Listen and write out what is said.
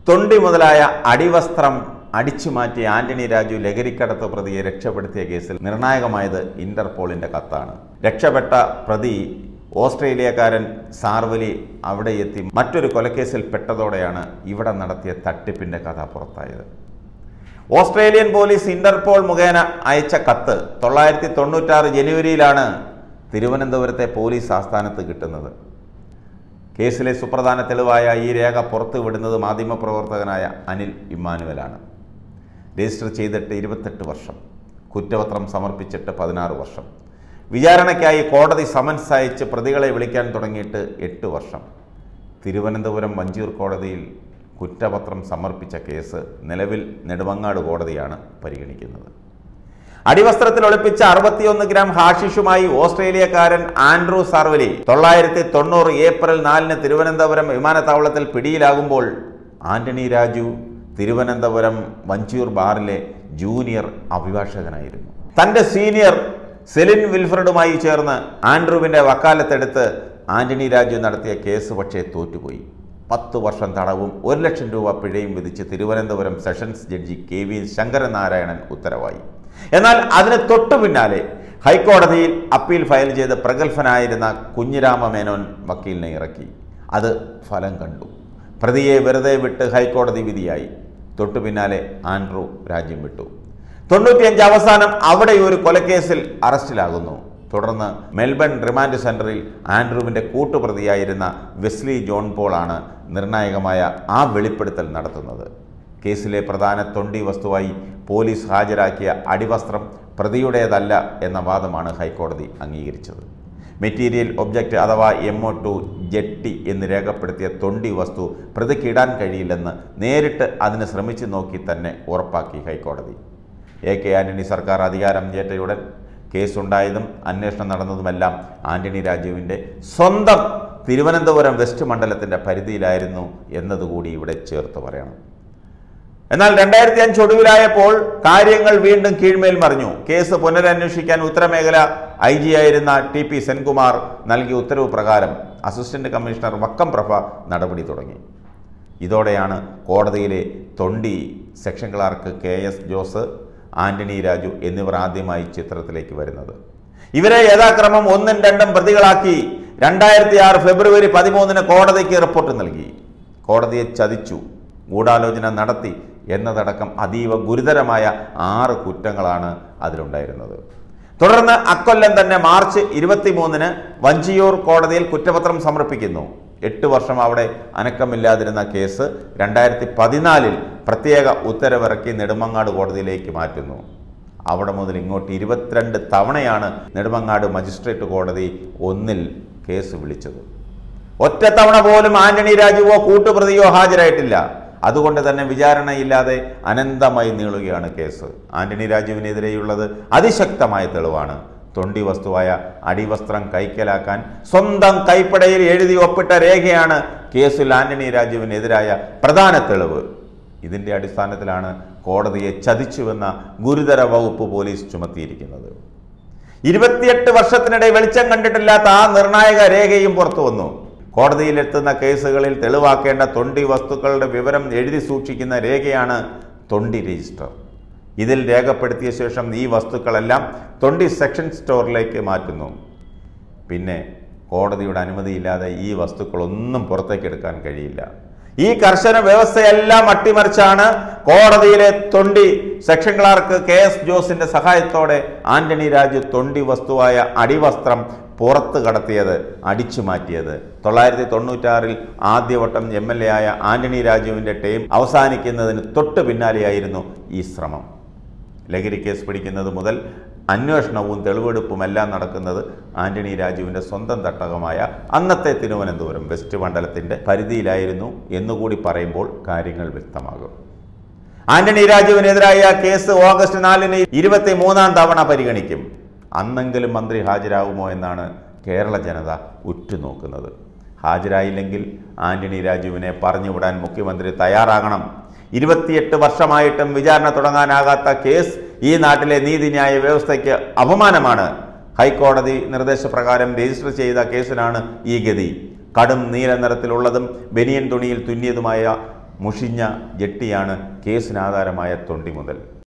തൊണ്ടി മുതലായ അടിവസ്ത്രം അടിച്ചുമാറ്റി ആന്റണി രാജു ലഹരിക്കടത്ത് പ്രതിയെ രക്ഷപ്പെടുത്തിയ കേസിൽ നിർണായകമായത് ഇന്റർപോളിന്റെ കത്താണ്. രക്ഷപ്പെട്ട പ്രതി ഓസ്ട്രേലിയക്കാരൻ സാർവലി അവിടെ എത്തി മറ്റൊരു കൊലക്കേസിൽ പെട്ടതോടെയാണ് ഇവിടെ നടത്തിയ തട്ടിപ്പിന്റെ കഥ പുറത്തായത്. ഓസ്ട്രേലിയൻ പോലീസ് ഇന്റർപോൾ മുഖേന അയച്ച കത്ത് 1996 ജനുവരിയിലാണ് തിരുവനന്തപുരത്തെ പോലീസ് ആസ്ഥാനത്ത് കിട്ടുന്നത്. കേസിലെ സുപ്രധാന തെളിവായ ഈ രേഖ പുറത്തുവിടുന്നത് മാധ്യമപ്രവർത്തകനായ അനിൽ ഇമ്മാനുവലാണ്. രജിസ്റ്റർ ചെയ്തിട്ട് 28 വർഷം, കുറ്റപത്രം സമർപ്പിച്ചിട്ട് 16 വർഷം, വിചാരണയ്ക്കായി കോടതി സമൻസ് അയച്ച് പ്രതികളെ വിളിക്കാൻ തുടങ്ങിയിട്ട് 8 വർഷം. തിരുവനന്തപുരം വഞ്ചിയൂർ കോടതിയിൽ കുറ്റപത്രം സമർപ്പിച്ച കേസ് നിലവിൽ നെടുമങ്ങാട് കോടതിയാണ് പരിഗണിക്കുന്നത്. അടിവസ്ത്രത്തിൽ ഒളിപ്പിച്ച 61 ഗ്രാം ഹാഷിഷുമായി ഓസ്ട്രേലിയക്കാരൻ ആൻഡ്രൂ സാർവലി 1990 ഏപ്രിൽ 4 തിരുവനന്തപുരം വിമാനത്താവളത്തിൽ പിടിയിലാകുമ്പോൾ ആന്റണി രാജു തിരുവനന്തപുരം വഞ്ചിയൂർ ബാറിലെ ജൂനിയർ അഭിഭാഷകനായിരുന്നു. തൻ്റെ സീനിയർ സെലിൻ വിൽഫ്രഡുമായി ചേർന്ന് ആൻഡ്രൂവിൻ്റെ വക്കാലത്തെടുത്ത് ആന്റണി രാജു നടത്തിയ കേസ് പക്ഷേ തോറ്റുപോയി. 10 വർഷം തടവും 1 ലക്ഷം രൂപ പിഴയും വിധിച്ച് Thiruvananthapuram sessions judge KV Sankaranarayanan ഉത്തരവായി. എന്നാൽ അതിന് തൊട്ടു പിന്നാലെ ഹൈക്കോടതിയിൽ അപ്പീൽ ഫയൽ ചെയ്ത് പ്രഗത്ഭനായിരുന്ന കുഞ്ഞിരാമ മേനോൻ വക്കീലിനെ ഇറക്കി. അത് ഫലം കണ്ടു. പ്രതിയെ വെറുതെ വിട്ട് ഹൈക്കോടതി വിധിയായി. തൊട്ടു പിന്നാലെ ആൻഡ്രൂ രാജ്യം വിട്ടു. 95 അവസാനം അവിടെ ഒരു കൊലക്കേസിൽ അറസ്റ്റിലാകുന്നു. തുടർന്ന് മെൽബൺ റിമാൻഡ് സെന്ററിൽ ആൻഡ്രൂവിൻ്റെ കൂട്ടുപ്രതിയായിരുന്ന വെസ്ലി ജോൺ പോളാണ് നിർണായകമായ ആ വെളിപ്പെടുത്തൽ നടത്തുന്നത്. കേസിലെ പ്രധാന തൊണ്ടി വസ്തുവായി പോലീസ് ഹാജരാക്കിയ അടിവസ്ത്രം പ്രതിയുടേതല്ല എന്ന വാദമാണ് ഹൈക്കോടതി അംഗീകരിച്ചത്. മെറ്റീരിയൽ ഒബ്ജക്റ്റ് അഥവാ MO2 ജെട്ടി എന്ന് രേഖപ്പെടുത്തിയ തൊണ്ടി വസ്തു പ്രതിക്കിടാൻ കഴിയില്ലെന്ന് നേരിട്ട് അതിന് ശ്രമിച്ചു നോക്കി തന്നെ ഉറപ്പാക്കി ഹൈക്കോടതി. AK ആന്റണി സർക്കാർ അധികാരം ഏറ്റയുടൻ കേസുണ്ടായതും അന്വേഷണം നടന്നതുമെല്ലാം ആന്റണി രാജുവിൻ്റെ സ്വന്തം തിരുവനന്തപുരം വെസ്റ്റ് മണ്ഡലത്തിൻ്റെ പരിധിയിലായിരുന്നു എന്നതുകൂടി ഇവിടെ ചേർത്ത് പറയണം. എന്നാൽ 2005 ഒടുവിലായപ്പോൾ കാര്യങ്ങൾ വീണ്ടും കീഴ്മേൽ മറിഞ്ഞു. കേസ് പുനരന്വേഷിക്കാൻ ഉത്തരമേഖല IG ആയിരുന്ന TP സെൻകുമാർ നൽകിയ ഉത്തരവ് പ്രകാരം അസിസ്റ്റന്റ് കമ്മീഷണർ വക്കം പ്രഭ നടപടി തുടങ്ങി. ഇതോടെയാണ് കോടതിയിലെ തൊണ്ടി section clerk KS Jose, Antony Raju എന്നിവർ ആദ്യമായി ചിത്രത്തിലേക്ക് വരുന്നത്. ഇവരെ യഥാക്രമം 1ഉം 2ഉം പ്രതികളാക്കി 2006 ഫെബ്രുവരി 13 കോടതിക്ക് റിപ്പോർട്ട് നൽകി. കോടതിയെ ചതിച്ചു, ഗൂഢാലോചന നടത്തി എന്നതടക്കം അതീവ ഗുരുതരമായ 6 കുറ്റങ്ങളാണ് അതിലുണ്ടായിരുന്നത്. തുടർന്ന് അക്കൊല്ലം തന്നെ മാർച്ച് 23 വഞ്ചിയൂർ കോടതിയിൽ കുറ്റപത്രം സമർപ്പിക്കുന്നു. 8 വർഷം അവിടെ അനക്കമില്ലാതിരുന്ന കേസ് 2014 പ്രത്യേക ഉത്തരവിറക്കി നെടുമങ്ങാട് കോടതിയിലേക്ക് മാറ്റുന്നു. അവിടെ മുതൽ ഇങ്ങോട്ട് 22 തവണയാണ് നെടുമങ്ങാട് മജിസ്ട്രേറ്റ് കോടതി 1ൽ കേസ് വിളിച്ചത്. ഒറ്റത്തവണ പോലും ആന്റണി രാജുവോ കൂട്ടുപ്രതിയോ ഹാജരായിട്ടില്ല. അതുകൊണ്ട് തന്നെ വിചാരണയില്ലാതെ അനന്തമായി നീളുകയാണ് കേസ്. ആന്റണി രാജുവിനെതിരെയുള്ളത് അതിശക്തമായ തെളിവാണ്. തൊണ്ടി വസ്തുവായ അടിവസ്ത്രം കൈക്കലാക്കാൻ സ്വന്തം കൈപ്പടയിൽ എഴുതി ഒപ്പിട്ട രേഖയാണ് കേസിൽ ആന്റണി രാജുവിനെതിരായ പ്രധാന തെളിവ്. ഇതിൻ്റെ അടിസ്ഥാനത്തിലാണ് കോടതിയെ ചതിച്ചുവെന്ന ഗുരുതര വകുപ്പ് പോലീസ് ചുമത്തിയിരിക്കുന്നത്. 28 വർഷത്തിനിടെ വെളിച്ചം കണ്ടിട്ടില്ലാത്ത ആ നിർണായക രേഖയും പുറത്തു വന്നു. കോടതിയിലെത്തുന്ന കേസുകളിൽ തെളിവാക്കേണ്ട തൊണ്ടി വസ്തുക്കളുടെ വിവരം എഴുതി സൂക്ഷിക്കുന്ന രേഖയാണ് തൊണ്ടി രജിസ്റ്റർ. ഇതിൽ രേഖപ്പെടുത്തിയ ശേഷം ഈ വസ്തുക്കളെല്ലാം തൊണ്ടി സെക്ഷൻ സ്റ്റോറിലേക്ക് മാറ്റുന്നു. പിന്നെ കോടതിയുടെ അനുമതിയില്ലാതെ ഈ വസ്തുക്കളൊന്നും പുറത്തേക്ക് എടുക്കാൻ കഴിയില്ല. ഈ കർശന വ്യവസ്ഥയെല്ലാം അട്ടിമറിച്ചാണ് കോടതിയിലെ തൊണ്ടി സെക്ഷൻ ക്ലാർക്ക് KS ജോസിന്റെ സഹായത്തോടെ ആന്റണി രാജു തൊണ്ടി വസ്തുവായ അടിവസ്ത്രം പുറത്ത് കടത്തിയത്, അടിച്ചു മാറ്റിയത്. 1996 ആദ്യവട്ടം MLA ആയ ആന്റണി രാജുവിൻ്റെ ടൈം അവസാനിക്കുന്നതിന് തൊട്ട് പിന്നാലെയായിരുന്നു ഈ ശ്രമം. ലഹരി കേസ് പിടിക്കുന്നത് മുതൽ അന്വേഷണവും തെളിവെടുപ്പുമെല്ലാം നടക്കുന്നത് ആന്റണി രാജുവിൻ്റെ സ്വന്തം തട്ടകമായ അന്നത്തെ തിരുവനന്തപുരം വെസ്റ്റ് മണ്ഡലത്തിൻ്റെ പരിധിയിലായിരുന്നു എന്നുകൂടി പറയുമ്പോൾ കാര്യങ്ങൾ വ്യക്തമാകും. ആന്റണി രാജുവിനെതിരായ കേസ് ഓഗസ്റ്റ് 4 23ാം തവണ പരിഗണിക്കും. അന്നെങ്കിലും മന്ത്രി ഹാജരാകുമോ എന്നാണ് കേരള ജനത ഉറ്റുനോക്കുന്നത്. ഹാജരായില്ലെങ്കിൽ ആന്റണി രാജുവിനെ പറഞ്ഞുവിടാൻ മുഖ്യമന്ത്രി തയ്യാറാകണം. 28 വർഷമായിട്ടും വിചാരണ തുടങ്ങാനാകാത്ത കേസ് ഈ നാട്ടിലെ നീതിന്യായ വ്യവസ്ഥയ്ക്ക് അപമാനമാണ്. ഹൈക്കോടതി നിർദ്ദേശപ്രകാരം രജിസ്റ്റർ ചെയ്ത കേസിനാണ് ഈ ഗതി. കടും നീല നിറത്തിലുള്ളതും ബനിയൻ തുണിയിൽ തുന്നിയതുമായ മുഷിഞ്ഞ ജെട്ടിയാണ് കേസിനാധാരമായ തൊണ്ടി മുതൽ.